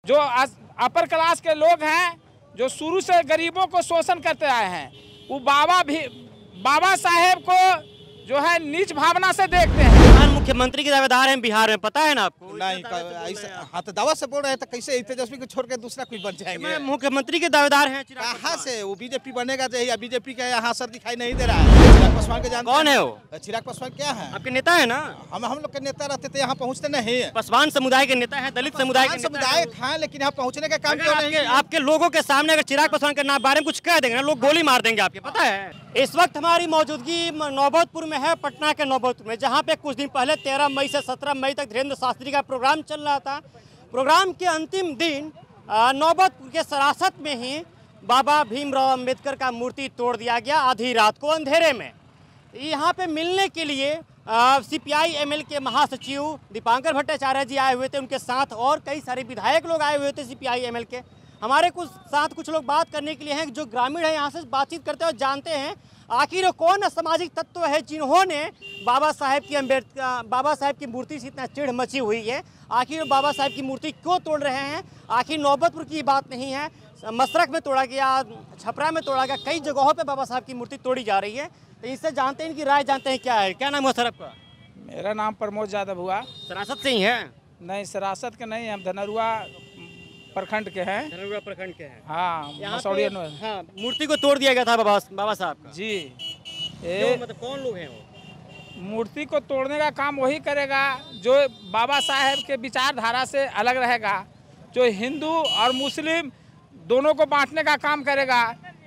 जो upper class के लोग हैं, जो शुरू से गरीबों को शोषण करते आए हैं, वो बाबा साहेब को जो है नीच भावना से देखते हैं। मुख्यमंत्री के दावेदार हैं बिहार में, पता है ना आपको? नहीं, हाँ तो दावा से बोल रहे हैं, तो कैसे तेजस्वी को छोड़ के दूसरा कोई बन जाएंगे? मुख्यमंत्री के दावेदार हैं। कहाँ से वो बीजेपी बनेगा? या बीजेपी का यहाँ सर दिखाई नहीं दे रहा है। चिराग पासवान के जानते कौन है वो? चिराग पासवान क्या है? आपके नेता है ना? हम लोग के नेता रहते थे, यहाँ पहुँचते नहीं। पासवान समुदाय के नेता है, दलित समुदाय के समुदाय हैं, लेकिन यहाँ पहुँचने का काम क्यों नहीं? आपके लोगों के सामने अगर चिराग पासवान के नाम बारे में कुछ कह देंगे ना, लोग गोली मार देंगे आपके, पता है? इस वक्त हमारी मौजूदगी नौबतपुर में है, पटना के नौबतपुर में, जहाँ पे कुछ दिन पहले 13 मई से 17 मई तक धीरेन्द्र शास्त्री का प्रोग्राम चल रहा था। प्रोग्राम के अंतिम दिन नौबतपुर के सरासत में ही बाबा भीमराव अंबेडकर का मूर्ति तोड़ दिया गया आधी रात को अंधेरे में। यहाँ पे मिलने के लिए CPI ML के महासचिव दीपांकर भट्टाचार्य जी आए हुए थे, उनके साथ और कई सारे विधायक लोग आए हुए थे CPI ML के। हमारे कुछ लोग बात करने के लिए हैं, जो ग्रामीण है, यहाँ से बातचीत करते हैं और जानते हैं आखिर कौन सामाजिक तत्व है जिन्होंने बाबा साहेब की मूर्ति से इतना चिढ़ मची हुई है। आखिर बाबा साहेब की मूर्ति क्यों तोड़ रहे हैं? आखिर नौबतपुर की बात नहीं है, मसरख में तोड़ा गया, छपरा में तोड़ा गया, कई जगहों पे बाबा साहब की मूर्ति तोड़ी जा रही है। तो इससे जानते हैं, इनकी राय जानते हैं क्या है। क्या नाम है सर आपका? मेरा नाम प्रमोद यादव हुआ। सरासत से ही है? नहीं, सरासत के नहीं, हम धनरुआ प्रखंड के हैं। धनरुआ प्रखंड के हैं। हाँ, हाँ, मूर्ति को तोड़ दिया गया था बाबा साहब का जी। मतलब कौन लोग हैं वो? मूर्ति को तोड़ने का काम वही करेगा जो बाबा साहेब के विचारधारा से अलग रहेगा, जो हिंदू और मुस्लिम दोनों को बांटने का काम करेगा,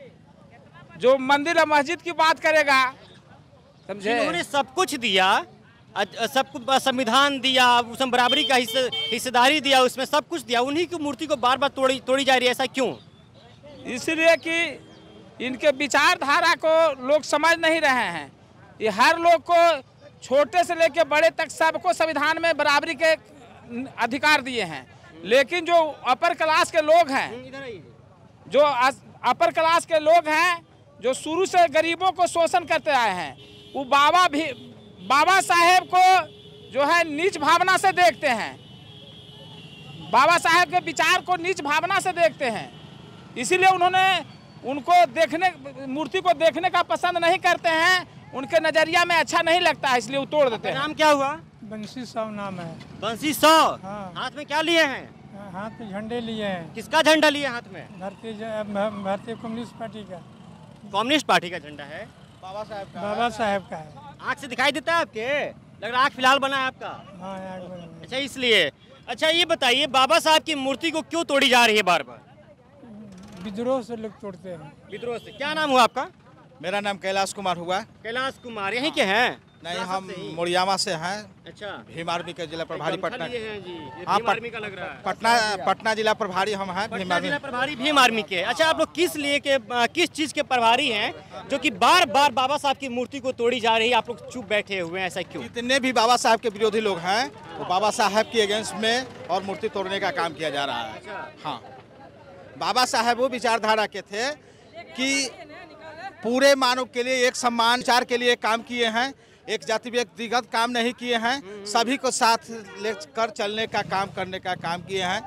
जो मंदिर और मस्जिद की बात करेगा, समझे? उन्होंने सब कुछ दिया, सबको संविधान दिया, उसमें बराबरी का हिस्सेदारी दिया, उसमें सब कुछ दिया, उन्हीं की मूर्ति को बार बार तोड़ी जा रही है, ऐसा क्यों? इसलिए कि इनके विचारधारा को लोग समझ नहीं रहे हैं। ये हर लोग को, छोटे से लेकर बड़े तक, सबको संविधान में बराबरी के अधिकार दिए हैं, लेकिन जो अपर क्लास के लोग हैं, जो अपर क्लास के लोग हैं, जो शुरू से गरीबों को शोषण करते आए हैं, वो बाबा साहेब को जो है नीच भावना से देखते हैं, बाबा साहेब के विचार को नीच भावना से देखते हैं। इसीलिए उन्होंने मूर्ति को देखने का पसंद नहीं करते हैं, उनके नजरिया में अच्छा नहीं लगता है, इसलिए वो तोड़ देते हैं। नाम क्या हुआ? बंसी साव नाम है। बंसी साव? हाँ। हाथ में क्या लिए हैं? हाथ में झंडे लिए हैं। किसका झंडा लिए हाथ में? भारतीय कम्युनिस्ट पार्टी का। कम्युनिस्ट पार्टी का झंडा है? बाबा साहेब का है। आँख से दिखाई देता है आपके? लग रहा आँख फिलहाल बना है आपका? हाँ, अच्छा, इसलिए। अच्छा, ये बताइए, बाबा साहब की मूर्ति को क्यों तोड़ी जा रही है बार बार? विद्रोह से लोग तोड़ते हैं। विद्रोह से? क्या नाम हुआ आपका? मेरा नाम कैलाश कुमार हुआ। कैलाश कुमार, यहीं के हैं? नहीं, हम मोरियामा से हैं। अच्छा, भीम आर्मी के जिला प्रभारी पटना। हाँ, आर्मी का लग रहा है। पटना जिला प्रभारी हम हैं। पटना जिला प्रभारी भीम आर्मी के। अच्छा, आप लोग किस चीज के प्रभारी हैं जो कि बार बार बाबा साहब की मूर्ति को तोड़ी जा रही है? आप लोग चुप बैठे हुए हैं, ऐसा क्यों? जितने भी बाबा साहब के विरोधी लोग हैं, वो बाबा साहब के अगेंस्ट में और मूर्ति तोड़ने का काम किया जा रहा है। हाँ, बाबा साहब वो विचारधारा के थे कि पूरे मानव के लिए एक समान विचार के लिए काम किए हैं, एक जाति व्यक्तिगत काम नहीं किए हैं, सभी को साथ लेकर चलने का काम करने का काम किए हैं।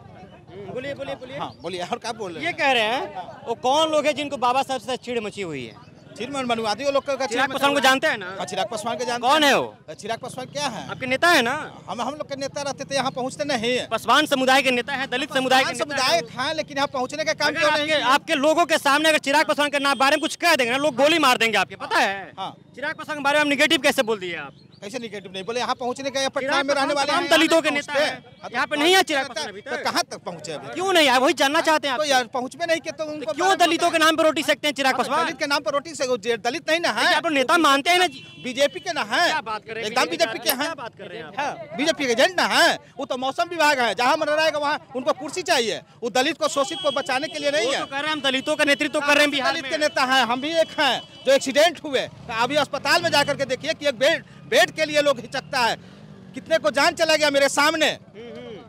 बोलिए। हाँ, बोलिए। और क्या बोल रहे हैं? ये कह रहे हैं वो कौन लोग हैं जिनको बाबा साहब से चिढ़ मची हुई है? मनवादी लोग का चिराग पासवान को जानते हैं ना? चिराग पासवान के जानते कौन है वो? चिराग पासवान क्या है? आपके नेता है ना? हम लोग के नेता रहते थे, यहाँ पहुँचते नहीं। पासवान समुदाय के नेता है, दलित समुदाय के समुदाय हैं, लेकिन यहाँ पहुँचने का काम क्यों नहीं? आपके लोगों के सामने अगर चिराग पासवान के नाम बारे में कुछ कह देंगे ना, लोग गोली मार देंगे आपके, पता है? हाँ। चिराग पासवान के बारे में निगेटिव कैसे बोल दिए आप? कैसे निगेटिव नहीं बोले? यहाँ पहुँचने का, पटना में रहने वाले हम दलितों के नेता हैं, यहाँ पे नहीं है चिराग पासवान अभी तक। कहाँ तक पहुँचे? क्यों नहीं? वही जानना चाहते हैं तो यार पहुँच में नहीं के, तो क्यों दलितों के नाम पर रोटी सकते हैं चिराग पासवान? दलित के नाम पर रोटी से दलित नहीं ना है। आप लोग नेता मानते हैं ना? बीजेपी के ना है, एकदम बीजेपी के हैं। बात कर रहे हैं? बीजेपी के एजेंट ना है, वो तो मौसम विभाग है, जहाँ मन रहेगा वहाँ उनको कुर्सी चाहिए। वो दलित को, शोषित को बचाने के लिए नहीं है। कह रहे हैं हम दलितों का नेतृत्व कर रहे हैं बिहार में। दलित के नेता हैं, हम भी एक हैं जो एक्सीडेंट हुए, अभी अस्पताल में जाकर के देखिए कि एक बेड के लिए लोग हिचकता है। कितने को जान चला गया मेरे सामने।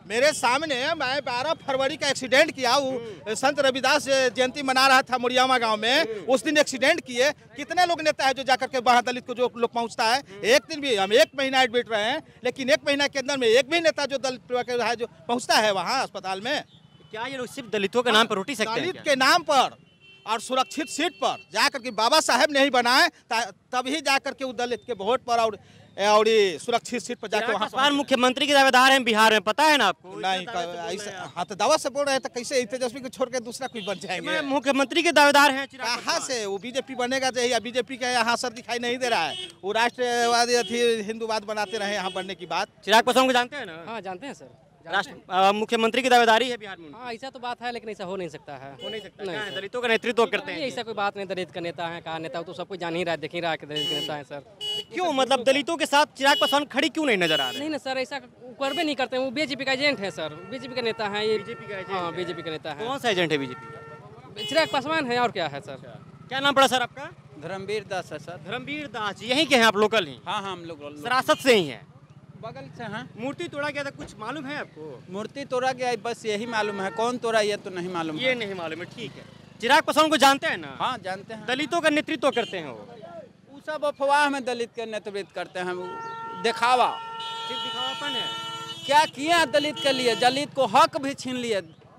मेरे सामने मैं 12 फरवरी का एक्सीडेंट किया, वो संत रविदास जयंती मना रहा था मुड़ियामा गांव में, उस दिन एक्सीडेंट किए। कितने लोग नेता है जो जाकर के वहाँ दलित को जो लोग पहुँचता है, एक दिन भी, हम 1 महीना एडमिट रहे हैं, लेकिन 1 महीना के अंदर में एक भी नेता जो दलित है जो पहुँचता है वहाँ अस्पताल में। क्या ये लोग सिर्फ दलितों के नाम पर रोटी सकते हैं? दलित के नाम पर और सुरक्षित सीट पर जाकर के बाबा साहेब ने ही बनाए, तभी जाकर के वो दलित के वोट पर और ये सुरक्षित सीट पर जाकर वहाँ पासवान मुख्यमंत्री के दावेदार हैं बिहार में, पता है ना आपको? नहीं ऐसा, हाँ तो दावा से बोल रहे हैं, तो कैसे तेजस्वी को छोड़ के दूसरा कोई बन जाएंगे? मुख्यमंत्री के दावेदार हैं कहाँ से? वो बीजेपी बनेगा चाहिए, बीजेपी का यहाँ असर दिखाई नहीं दे रहा है। वो राष्ट्रवादी थी, हिंदूवाद बनाते रहे यहाँ बनने की बात। चिराग पासवान को जानते हैं ना? हाँ जानते हैं सर। मुख्यमंत्री की दावेदारी है बिहार में? हाँ ऐसा तो बात है, लेकिन ऐसा हो नहीं सकता है। हो नहीं सकता। नहीं क्या है, सर। दलितों का नेतृत्व करते हैं? ऐसा कोई बात नहीं, दलित का नेता है, कहा नेता, तो सबको जान ही रहा है, देख ही रहा है कि दलित के नेता है सर। क्यों, मतलब दलितों के साथ चिराग पासवान खड़ी क्यों नहीं नजर आ रहे? नहीं ना सर, ऐसा करबे नहीं करते हैं। वो बीजेपी का एजेंट है सर, बीजेपी का नेता है ये। बीजेपी का एजेंट? हाँ बीजेपी का नेता है। कौन सा एजेंट है बीजेपी का? चिराग पासवान है, और क्या है सर। क्या नाम पड़ा सर आपका? धर्मवीर दास है सर। धर्मवीर दास जी, यहीं के हैं आप? लोकल ही? हाँ हम लोग सरासत से ही हैं? बगल से हैं। मूर्ति तोड़ा गया था, कुछ मालूम है आपको? मूर्ति तोड़ा गया है, बस यही मालूम है, कौन तोड़ा ये तो नहीं मालूम। ये नहीं मालूम है, ठीक है। चिराग पासवान को जानते हैं ना? हाँ जानते हैं। दलितों का नेतृत्व करते हैं वो सब अफवाह में दलित के नेतृत्व करते हैं, वो दिखावा, सिर्फ दिखावापन है। क्या किए हैं दलित के लिए? दलित को हक भी छीन लिए,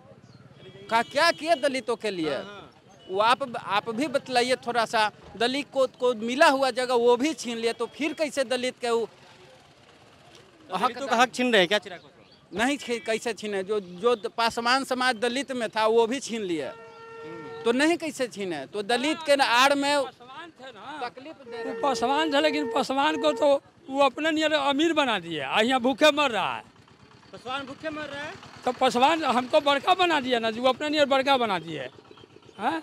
क्या किए दलितों के लिए? वो आप भी बतलाइए थोड़ा सा। दलित को मिला हुआ जगह वो भी छीन लिए, तो फिर कैसे दलित के वो दलितों का हक छीन रहे हैं क्या चिराग पासवान? नहीं कैसे छीने? जो पासवान समाज दलित में था वो भी छीन लिए, तो नहीं कैसे छीने? तो दलित के आड़ में तकलीफ दे रहे हैं। पासवान था, लेकिन पासवान को तो वो अपने नियर अमीर बना दिए, यहाँ भूखे मर रहा है। पासवान भूखे मर रहा है तो पासवान हमको बड़का बना दिया ना, वो अपने नियर बड़का बना दिए हैं।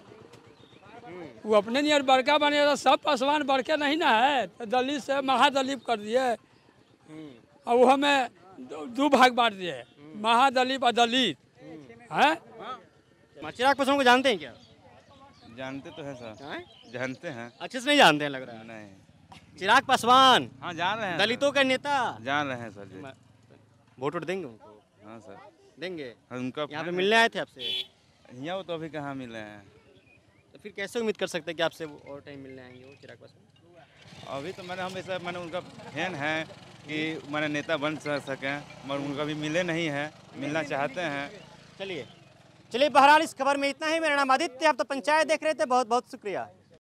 वो अपने नियर बड़का बने तो सब पासवान बड़के नहीं ना है, तो दलित से महादलित कर दिए, और वो हमें दो भाग बांट दिए, महादलित और दलित है। चिराग पासवान को जानते हैं क्या? जानते तो है सर। हैं? जानते हैं। अच्छे से नहीं जानते हैं लग रहा है। नहीं। चिराग पासवान हाँ जान रहे हैं। दलितों का नेता, जान रहे हैं सर जी। वोट देंगे उनको? हाँ सर देंगे। उनका यहाँ पे मिलने आए थे आपसे? यहाँ तो अभी कहाँ मिले हैं। तो फिर कैसे उम्मीद कर सकते हैं कि आपसे वो और टाइम मिलने आएंगे वो चिराग पासवान? अभी तो मैंने हमेशा उनका फैन है कि मैंने नेता बन सकें, मगर उनका भी मिले नहीं है, मिलना चाहते हैं। चलिए बहरहाल इस खबर में इतना ही। मेरा नाम आदित्य, आप तो पंचायत देख रहे थे, बहुत बहुत शुक्रिया।